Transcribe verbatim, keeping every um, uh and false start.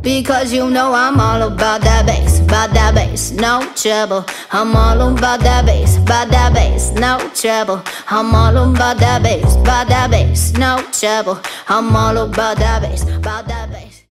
Because you know I'm all about that bass, about that bass, no trouble. I'm all about that bass, about that bass, no trouble. I'm all about that bass, about that bass, no trouble. I'm all about that bass, about that bass.